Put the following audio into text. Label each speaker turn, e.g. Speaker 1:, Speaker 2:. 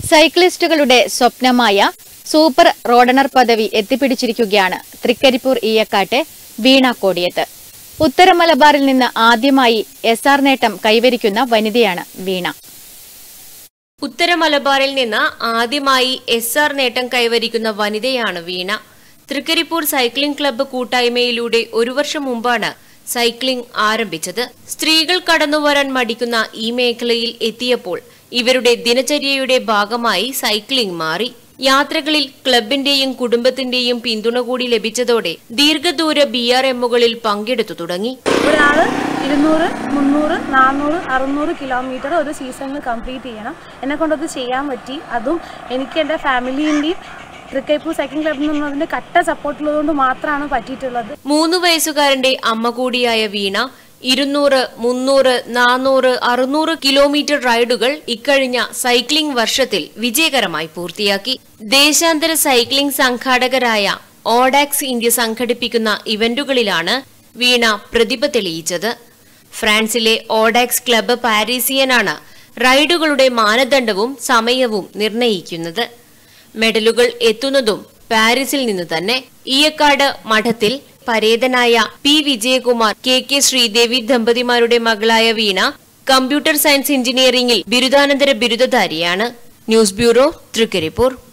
Speaker 1: സൈക്ലിസ്റ്റുകളുടെ സ്വപ്നമായ super റോഡണർ പദവി എത്തിപ്പിടിച്ചിരിക്കുകയാണ് തൃക്കരിപ്പൂർ ഈയക്കാട്ടെ വീണ കോടിയത്ത്. ഉത്തര മലബാറിൽ നിന്ന് ആദ്യമായി SR നേട്ടം കൈവരിക്കുന്ന വനിതയാണ് വീണ.
Speaker 2: ഉത്തര മലബാറിൽ നിന്ന് ആദ്യമായി SR നേട്ടം കൈവരിക്കുന്ന വനിതയാണ് വീണ. തൃക്കരിപ്പൂർ സൈക്ലിംഗ് ക്ലബ്ബ് കൂട്ടായ്മയിലൂടെ ഒരു വർഷം മുമ്പാണ് സൈക്ലിംഗ് ആരംഭിച്ചത്. സ്ത്രീകൾ കടന്നുവരാൻ മടിക്കുന്ന ഈ മേഖലയിൽ എത്തിയപ്പോൾ ഇവരുടെ ദിനചര്യയുടെ ഭാഗമായി സൈക്ലിംഗ് മാറി. യാത്രകളിൽ ക്ലബിന്റെയും കുടുംബത്തിന്റെയും പിന്തുണ കൂടി ലഭിച്ചതോടെ ദീർഘദൂര BRMകളിൽ പങ്കെടുത്തു തുടങ്ങി.
Speaker 3: ഒരാള് 200, 300, 400, 600 കിലോമീറ്റർ ഒരു സീസണിൽ കംപ്ലീറ്റ് ചെയ്യണം. എന്നെ കൊണ്ടത് ചെയ്യാൻ പറ്റി. അതും എനിക്ക് എൻ്റെ ഫാമിലിന്റെയും തൃക്കരിപ്പൂർ സൈക്ലിംഗ് ക്ലബിൽ നിന്നതിന്റെ കട്ട സപ്പോർട്ടുള്ളതുകൊണ്ട് മാത്രമാണ് പറ്റിയിട്ടുള്ളത്.
Speaker 2: 3 വയസ്സുകാരന്റെ അമ്മ കൂടിയായ വീണ 200, 300, 400, 600 കിലോമീറ്റർ റൈഡുകൾ ഇക്കഴിഞ്ഞ സൈക്ലിംഗ് വർഷത്തിൽ വിജയകരമായി പൂർത്തിയാക്കി. ദേശാന്തര സൈക്ലിംഗ് സംഘാടകരായ ഓഡാക്സ് ഇന്ത്യ സംഘടിപ്പിക്കുന്ന ഇവന്റുകളിലാണ് വീണ പ്രതിഭ തെളിയിച്ചത്. ഫ്രാൻസിലെ ഓഡാക്സ് ക്ലബ്ബ് പാരീസിയനാണ് റൈഡുകളുടെ മാനദണ്ഡവും സമയവും നിർണയിക്കുന്നത്. മെഡലുകൾ എത്തുന്നതും പാരീസിൽ നിന്ന് തന്നെ. ഈയക്കാട് മഠത്തിൽ പരേതനായ P. വിജയകുമാർ, KK ശ്രീദേവി ദമ്പതിമാരുടെ മകളായ വീണ കമ്പ്യൂട്ടർ സയൻസ് എഞ്ചിനീയറിംഗിൽ ബിരുദാനന്തര ബിരുദധാരിയാണ്. News bureau, Trikaripur.